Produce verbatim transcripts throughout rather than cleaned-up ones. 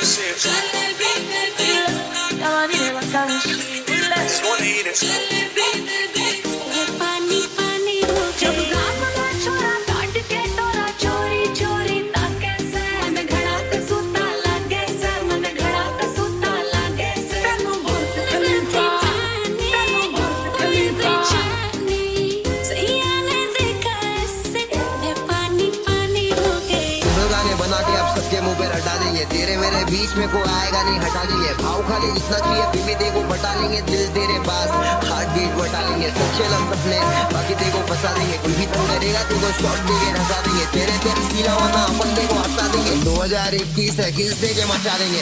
तेरे मेरे बीच में कोई आएगा नहीं, हटा देंगे भाव खाली जितना चाहिए बीबी देखो बटा लेंगे, दिल तेरे पास हार्ट बीट बटा लेंगे, सच्चे लम सपने बाकी देखो फंसा देंगे, कोई भी तंग करेगा तुमको शॉट देके हंसा देंगे, तेरे तेरे सीला होना अपन देखो हंसा देंगे, दो हजार इक्कीस है किस दे के मचा देंगे।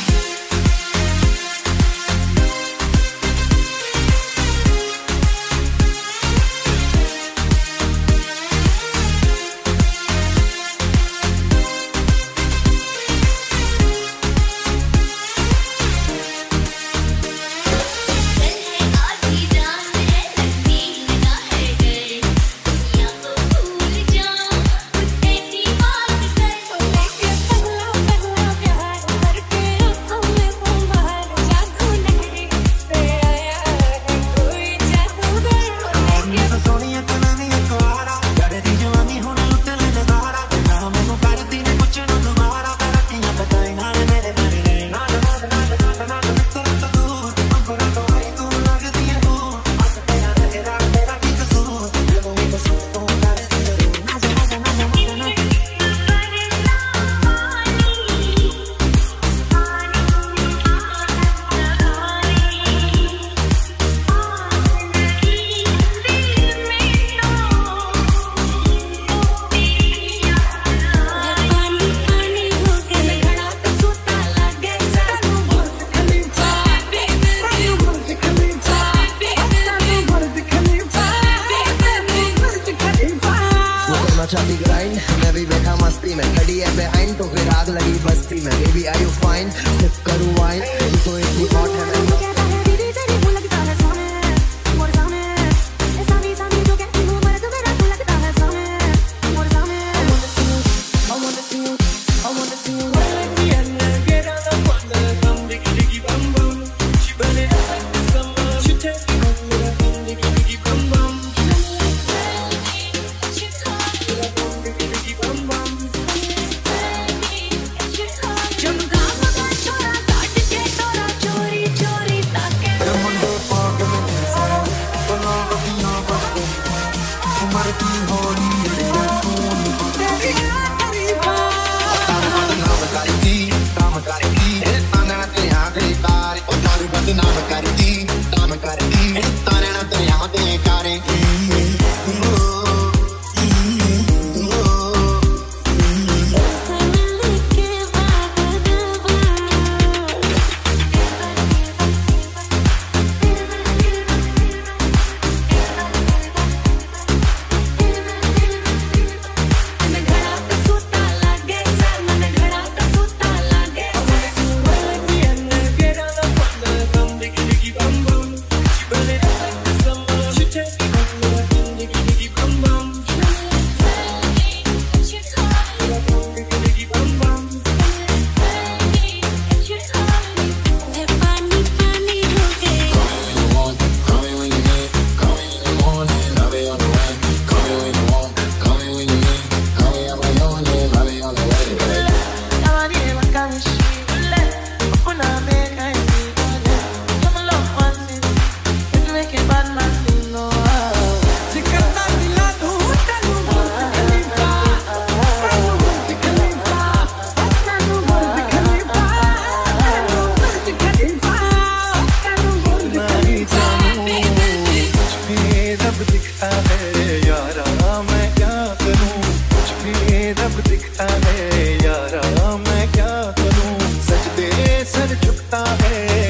चाहती ग्राइंड मैं भी बैठा मस्ती में, खड़ी है बिहाइंड तो फिर आग लगी बस्ती में, baby are you fine sip करूं वाइन तू तो इतनी हॉट है मैं दिखता है यारा मैं क्या करूं, सजदे सर झुकता है।